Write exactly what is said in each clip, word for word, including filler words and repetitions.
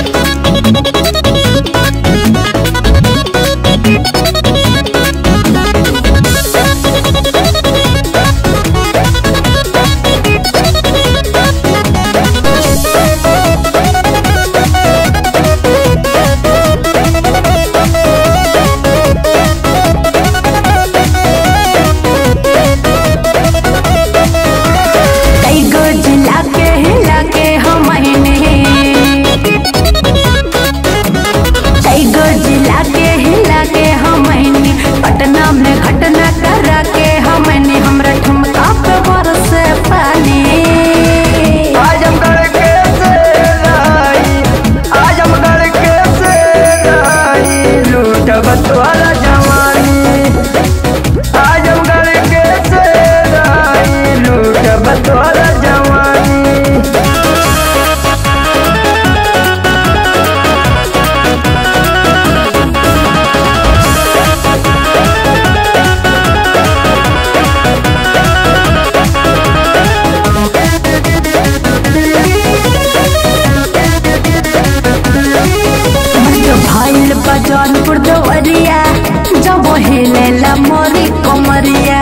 जौनपुर देवरिया जब हेलेला मोरी कमरिया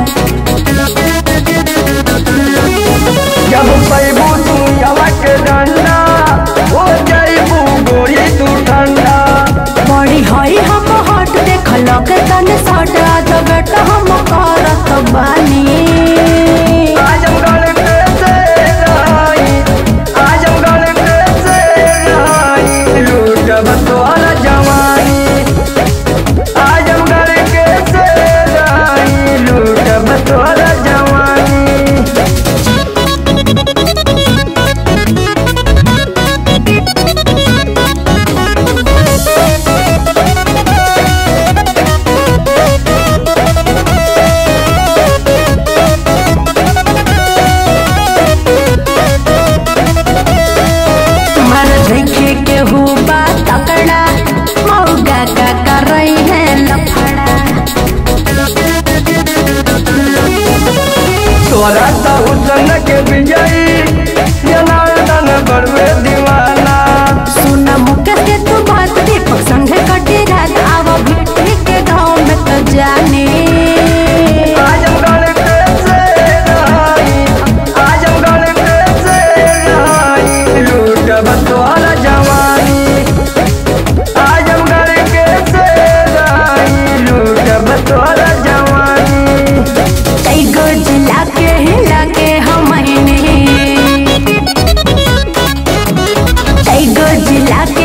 जब पैबू तू यवा के डंडा हो जाइबू गोरी तू ठंडा बड़ी हई हम हट देखल के तने सटा जगट हम करत बानी आजमगढ़ के से रही आजमगढ़ के से रही लूटब तोहरा जवानी आजमगढ़ के से रही लूटब तोहरा जवानी देखे के हुआ तकड़ा मौगा का कर रही है लफड़ा तोरा सा हुसन के विजयी जनार्दन बड़वे दीवाना सुना मुके से तू बात दीपक संगे कटी रात आव भिट्टी के गाँव में तो जाने आजमगढ़ के से रही आजमगढ़ के से रही लूटब तोहरा जवानी आजमगढ़ के से रही लूटब तोहरा जवानी कई गो जिला के हिला के हम कई गो जिला के